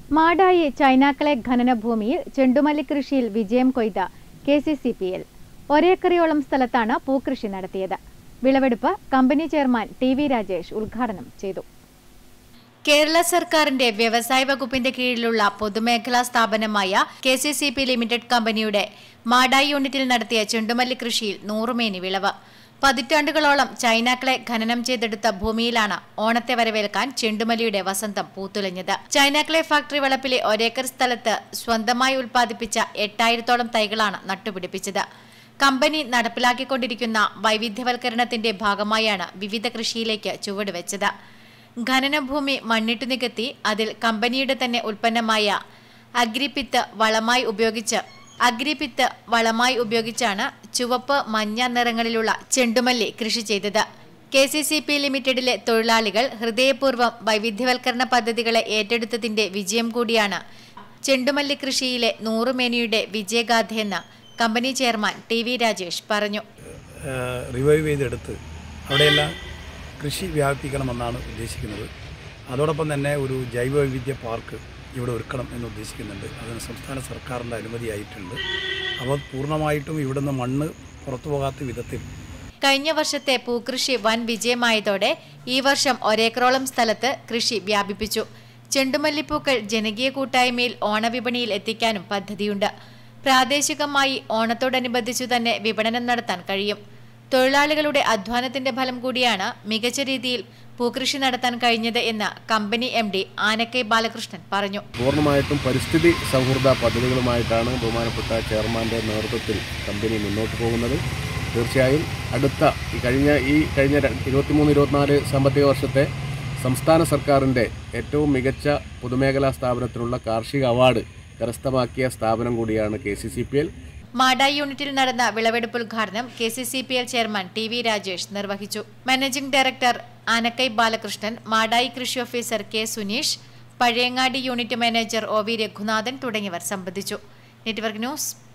മാടായി ചൈനാക്കളെ ഖനനഭൂമിയിൽ ചെണ്ടുമല്ലി കൃഷിയിൽ വിജയം കൊയ്ത KCCPL ഒരേക്കറിയോളം സ്ഥലത്താണ് പൂക്കൃഷി നടത്തിയത്. വിളവെടുപ്പ് കമ്പനി ചെയർമാൻ TV രാജേഷ് ഉദ്ഘാടനം ചെയ്തു. കേരള സർക്കാരിന്റെ വ്യവസായ വകുപ്പിന്റെ കീഴിലുള്ള പൊതുമേഖലാ സ്ഥാപനമായ KCCP ലിമിറ്റഡ് കമ്പനിയുടെ മാടായി യൂണിറ്റിൽ നടത്തിയ ചെണ്ടുമല്ലി കൃഷിയിൽ 100 മേനി വിളവ്. പതിറ്റാണ്ടുകളോളം ചൈനാക്കളെ ഖനനം ചെയ്തെടുത്ത ഭൂമിയിലാണ് ഓണത്തെ വരവേൽക്കാൻ ചെണ്ടുമല്ലിയുടെ വസന്തം പൂത്തുലഞ്ഞത്. ചൈനാക്കളെ ഫാക്ടറി വളപ്പിലെ ഒരേക്കർ സ്ഥലത്ത് സ്വന്തമായി ഉൽപ്പാദിപ്പിച്ച 8000-ഓളം തൈകളാണ് നട്ടുപിടിപ്പിച്ചത്. കമ്പനി നടപ്പിലാക്കിക്കൊണ്ടിരിക്കുന്ന വൈവിധ്യവൽക്കരണത്തിന്റെ ഭാഗമായാണ് വിവിധ കൃഷിയിലേക്ക് ചുവടുവെച്ചത്. ഖനനഭൂമി മണ്ണിട്ടു നികത്തി അതിൽ കമ്പനിയുടെ തന്നെ ഉൽപ്പന്നമായ അഗ്രിപിത്ത് വളമായി ഉപയോഗിച്ചാണ് ചുവപ്പ് മഞ്ഞ നിറങ്ങളിലുള്ള ചെണ്ടുമല്ലി കൃഷി ചെയ്തത്. KCCP ലിമിറ്റഡിലെ തൊഴിലാളികൾ ഹൃദയപൂർവ്വം വൈവിധ്യവൽക്കരണ പദ്ധതികളെ ഏറ്റെടുത്തതിന്റെ വിജയം കൂടിയാണ് ചെണ്ടുമല്ലി കൃഷിയിലെ 100 മേനിയുടെ വിജയഗാഥയെന്ന് കമ്പനി ചെയർമാൻ TV രാജേഷ് പറഞ്ഞു. റിവൈവ് ചെയ്തെടുത്ത് അവിടെയെല്ലാം കൃഷി വ്യാപിപ്പിക്കണമെന്നാണ് ഉദ്ദേശിക്കുന്നത്. അതോടൊപ്പം തന്നെ ഒരു ജൈവവൈവിധ്യ പാർക്ക് ഇവിടെ ഒരുക്കണം എന്ന് ഉദ്ദേശിക്കുന്നുണ്ട്. അതിന് സംസ്ഥാന സർക്കാരിൻ്റെ അനുമതിയായിട്ടുണ്ട്. അപ്പോൾ പൂർണ്ണമായിട്ടും ഇവിടുന്ന് മണ്ണ് പുറത്തു പോകാത്ത വിധത്തിൽ കഴിഞ്ഞ വർഷത്തെ പൂക്കൃഷി വൻ വിജയമായതോടെ ഈ വർഷം ഒരേക്കറോളം സ്ഥലത്ത് കൃഷി വ്യാപിപ്പിച്ചു. ചെണ്ടുമല്ലിപ്പൂക്കൾ ജനകീയ കൂട്ടായ്മയിൽ ഓണവിപണിയിൽ എത്തിക്കാനും പദ്ധതിയുണ്ട്. പ്രാദേശികമായി ഓണത്തോടനുബന്ധിച്ചു തന്നെ വിപണനം നടത്താൻ കഴിയും. തൊഴിലാളികളുടെ അധ്വാനത്തിന്റെ ഫലം കൂടിയാണ് മികച്ച രീതിയിൽ പൂക്കൃഷി നടത്താൻ കഴിഞ്ഞത് എന്ന് കമ്പനി MD ആനക്കൈ ബാലകൃഷ്ണൻ പറഞ്ഞു. പൂർണ്ണമായിട്ടും പരിസ്ഥിതി സൗഹൃദ പദ്ധതികളുമായിട്ടാണ് ബഹുമാനപ്പെട്ട ചെയർമാന്റെ നേതൃത്വത്തിൽ കമ്പനി മുന്നോട്ട് പോകുന്നത്. തീർച്ചയായും കഴിഞ്ഞ 23-24 സാമ്പത്തിക വർഷത്തെ സംസ്ഥാന സർക്കാരിൻ്റെ ഏറ്റവും മികച്ച പൊതുമേഖലാ സ്ഥാപനത്തിനുള്ള കാർഷിക അവാർഡ് കരസ്ഥമാക്കിയ സ്ഥാപനം കൂടിയാണ് KCCPL. മാടായി യൂണിറ്റിൽ നടന്ന വിളവെടുപ്പ് ഉദ്ഘാടനം KCCPL ചെയർമാൻ TV രാജേഷ് നിർവഹിച്ചു. മാനേജിംഗ് ഡയറക്ടർ ആനക്കൈ ബാലകൃഷ്ണൻ, മാടായി കൃഷി officer K Suneesh, Pazhayangadi unit manager OV Raghunathan തുടങ്ങിയവർ സംബന്ധിച്ചു. Network news